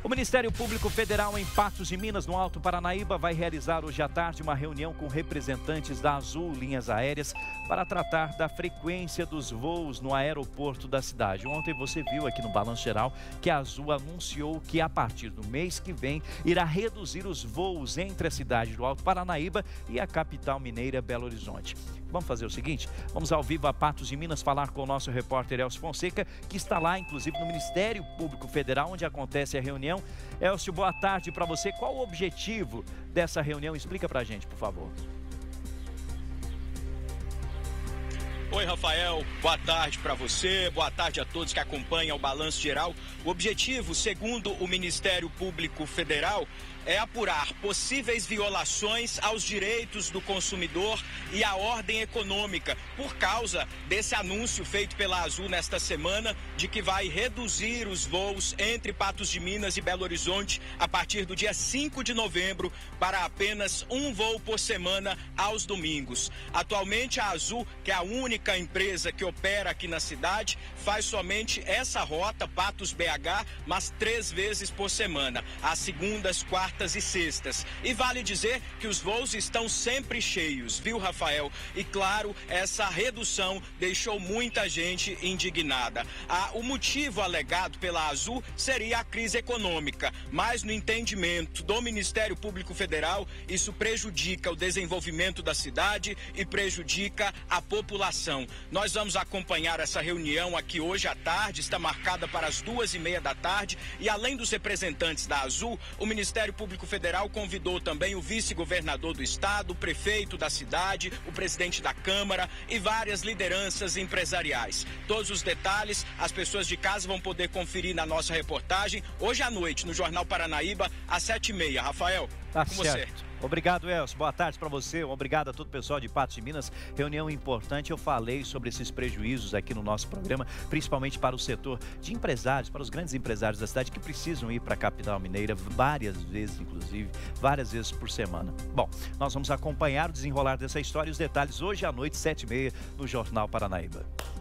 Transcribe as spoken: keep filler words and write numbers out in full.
O Ministério Público Federal em Patos de Minas, no Alto Paranaíba, vai realizar hoje à tarde uma reunião com representantes da Azul Linhas Aéreas para tratar da frequência dos voos no aeroporto da cidade. Ontem você viu aqui no Balanço Geral que a Azul anunciou que a partir do mês que vem irá reduzir os voos entre a cidade do Alto Paranaíba e a capital mineira Belo Horizonte. Vamos fazer o seguinte, vamos ao vivo a Patos de Minas falar com o nosso repórter Elcio Fonseca, que está lá, inclusive, no Ministério Público Federal, onde acontece a reunião. Elcio, boa tarde para você. Qual o objetivo dessa reunião? Explica para a gente, por favor. Oi, Rafael, boa tarde para você, boa tarde a todos que acompanham o Balanço Geral. O objetivo, segundo o Ministério Público Federal, é apurar possíveis violações aos direitos do consumidor e à ordem econômica, por causa desse anúncio feito pela Azul nesta semana de que vai reduzir os voos entre Patos de Minas e Belo Horizonte a partir do dia cinco de novembro para apenas um voo por semana aos domingos. Atualmente a Azul, que é a única empresa que opera aqui na cidade, faz somente essa rota Patos-B H, mas três vezes por semana, às segundas, quartas e sextas. E vale dizer que os voos estão sempre cheios, viu, Rafael? E claro, essa redução deixou muita gente indignada. Ah, o motivo alegado pela Azul seria a crise econômica, mas no entendimento do Ministério Público Federal, isso prejudica o desenvolvimento da cidade e prejudica a população. Nós vamos acompanhar essa reunião aqui hoje à tarde, está marcada para as duas e meia da tarde, e além dos representantes da Azul, o Ministério Público Federal convidou também o vice-governador do estado, o prefeito da cidade, o presidente da Câmara e várias lideranças empresariais. Todos os detalhes, as pessoas de casa vão poder conferir na nossa reportagem hoje à noite no Jornal Paranaíba, às sete e meia. Rafael, tá com certo. você. Obrigado, Elcio. Boa tarde para você. Obrigado a todo o pessoal de Patos de Minas. Reunião importante. Eu falei sobre esses prejuízos aqui no nosso programa, principalmente para o setor de empresários, para os grandes empresários da cidade que precisam ir para a capital mineira várias vezes, inclusive, várias vezes por semana. Bom, nós vamos acompanhar o desenrolar dessa história e os detalhes hoje à noite, sete e meia, no Jornal Paranaíba.